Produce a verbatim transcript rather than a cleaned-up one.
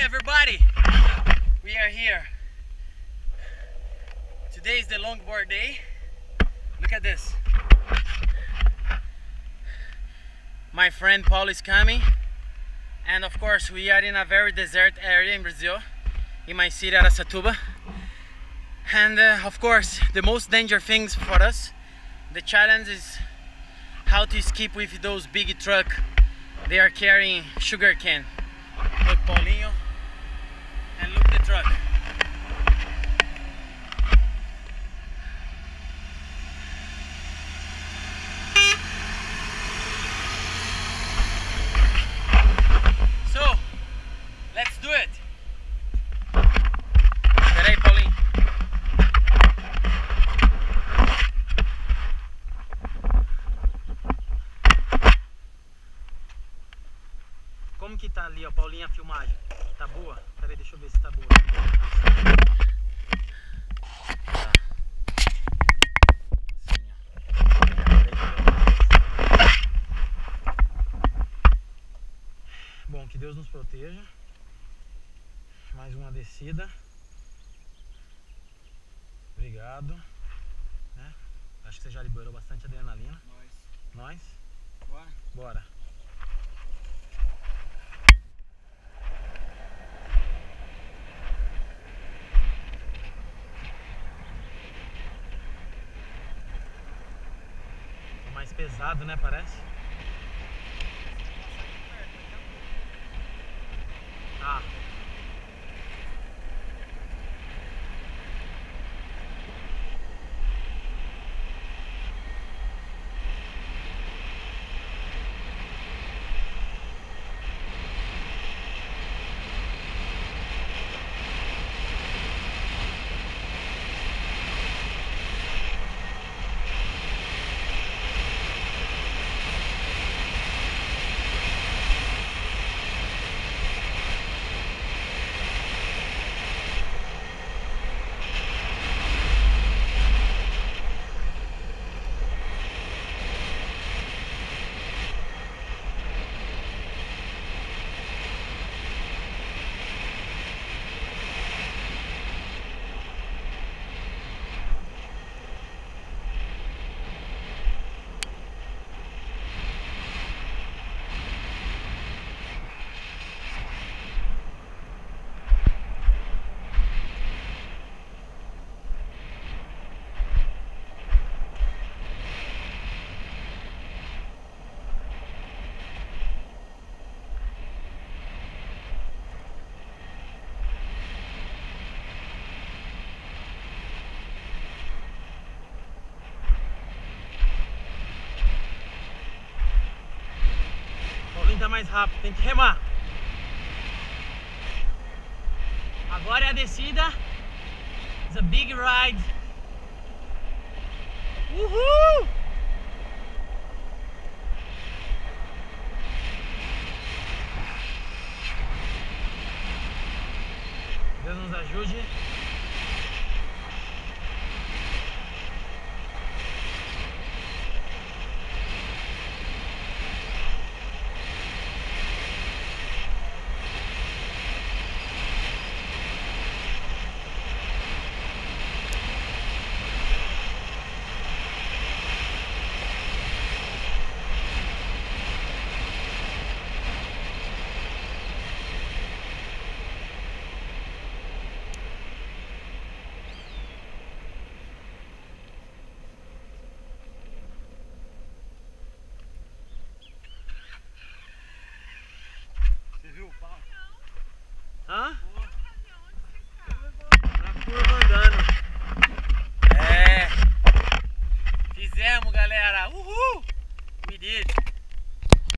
everybody, we are here. Today is the longboard day. Look at this. My friend Paul is coming, and of course we are in a very desert area in Brazil, in my city Araçatuba. And uh, of course the most dangerous things for us, the challenge is how to escape with those big trucks. They are carrying sugar cane. Look, Paulinho, and look the truck. So, let's do it. Peraí, Paulinho. Como que tá ali, ó, Paulinho, a filmagem? Tá boa? Peraí, deixa eu ver se tá boa. Tá. Assim, ó. Bom, que Deus nos proteja. Mais uma descida. Obrigado. Né? Acho que você já liberou bastante adrenalina. Nós. Nós? Bora. Bora. Mais pesado, né? Parece. Ah. Tá mais rápido, tem que remar. Agora é a descida. It's a big ride. Uhul! Deus nos ajude.